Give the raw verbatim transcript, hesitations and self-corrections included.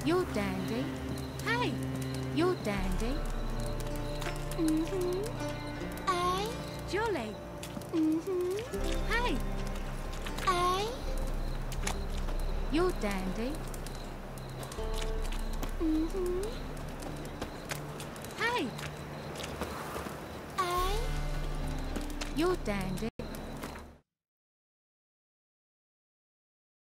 You're dandy. Hey, you're dandy. Mm-hmm. I. Jolly. Mm-hmm. Hey, I. you're dandy. Mm-hmm. Hey, I. you're dandy.